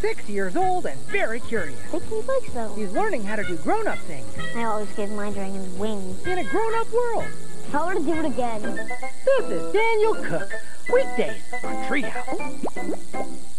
6 years old and very curious. I think he likes those. He's learning how to do grown-up things. I always give my dragons wings. In a grown-up world. If I were to do it again. This is Daniel Cook. Weekdays on Treehouse.